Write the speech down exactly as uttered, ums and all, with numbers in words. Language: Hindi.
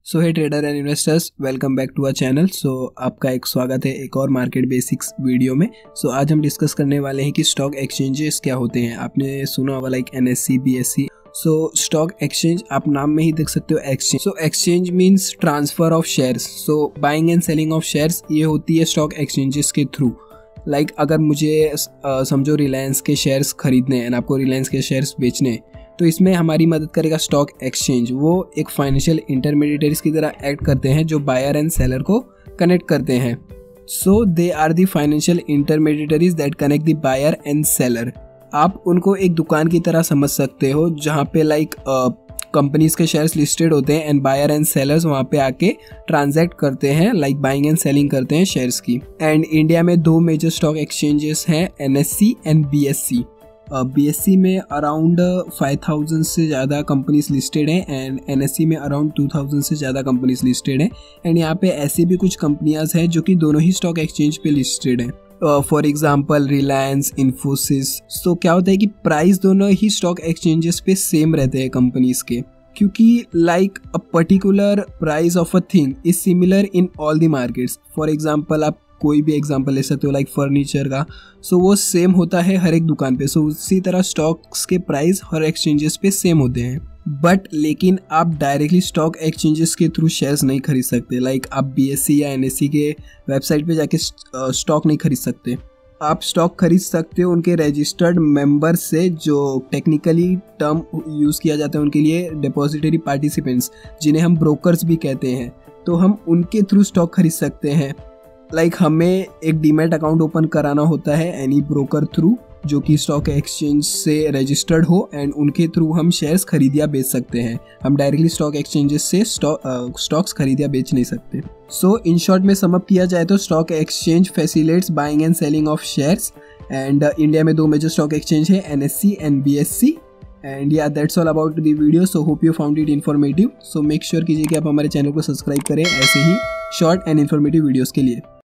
So hey trader and investors, welcome back to our channel. So आपका एक स्वागत है एक और मार्केट बेसिक्स वीडियो में। सो so, आज हम डिस्कस करने वाले हैं कि स्टॉक एक्सचेंजेस क्या होते हैं। आपने सुना होगा like NSC, BSC. So stock exchange आप नाम में ही देख सकते हो exchange. So exchange means transfer of shares. So buying and selling of shares ये होती है स्टॉक एक्सचेंजेस के थ्रू। लाइक like, अगर मुझे uh, समझो रिलायंस के शेयर्स खरीदने हैं, आपको रिलायंस के शेयर्स बेचने हैं, तो इसमें हमारी मदद करेगा स्टॉक एक्सचेंज। वो एक फाइनेंशियल इंटरमीडिएटरीज की तरह एक्ट करते हैं जो बायर एंड सेलर को कनेक्ट करते हैं। So they are the financial intermediaries that connect the buyer and seller. आप उनको एक दुकान की तरह समझ सकते हो जहाँ पे लाइक कंपनीज के शेयर्स लिस्टेड होते हैं एंड बायर एंड सेलर्स वहाँ पे आके ट्रांजैक्ट करते हैं, लाइक बाइंग एंड सेलिंग करते हैं शेयर्स की। एंड इंडिया में दो मेजर स्टॉक एक्सचेंजेस हैं, एनएससी एंड बीएससी। बीएससी में अराउंड फाइव थाउजेंड से ज़्यादा कंपनीज लिस्टेड हैं एंड एनएससी में अराउंड टू थाउजेंड से ज़्यादा कंपनीज लिस्टेड हैं। एंड यहाँ पे ऐसी भी कुछ कंपनियां हैं जो कि दोनों ही स्टॉक एक्सचेंज पे लिस्टेड हैं। For example Reliance, Infosys. So क्या होता है कि प्राइस दोनों ही स्टॉक एक्सचेंजेस पे सेम रहते हैं कंपनीज के, क्योंकि like a particular price of a thing is similar in all the markets. For example आप कोई भी एग्जांपल ले सकते हो लाइक फर्नीचर का। सो so, वो सेम होता है हर एक दुकान पे। सो so, उसी तरह स्टॉक्स के प्राइस हर एक्सचेंजेस पे सेम होते हैं। बट लेकिन आप डायरेक्टली स्टॉक एक्सचेंजेस के थ्रू शेयर्स नहीं खरीद सकते। लाइक like, आप बीएससी या एनएससी के वेबसाइट पे जाके स्टॉक नहीं खरीद सकते। आप स्टॉक खरीद सकते हो उनके रजिस्टर्ड मेंबर से, जो टेक्निकली टर्म यूज़ किया जाता है उनके लिए डिपॉजिटरी पार्टिसिपेंट्स, जिन्हें हम ब्रोकर्स भी कहते हैं। तो हम उनके थ्रू स्टॉक खरीद सकते हैं। लाइक like, हमें एक डीमैट अकाउंट ओपन कराना होता है एनी ब्रोकर थ्रू जो कि स्टॉक एक्सचेंज से रजिस्टर्ड हो, एंड उनके थ्रू हम शेयर्स खरीद या बेच सकते हैं। हम डायरेक्टली स्टॉक एक्सचेंजेस से स्टॉक स्टॉक्स खरीद या बेच नहीं सकते। सो इन शॉर्ट में समअप किया जाए तो stock exchange facilitates buying and selling of shares. And India में दो मेजर स्टॉक एक्सचेंज है, एनएससी एंड बीएससी। एंड या that's all about the video. So hope you found it informative. So make sure कीजिए कि आप हमारे चैनल को सब्सक्राइब करें ऐसे ही शॉर्ट एंड इन्फॉर्मेटिव वीडियोज़ के लिए।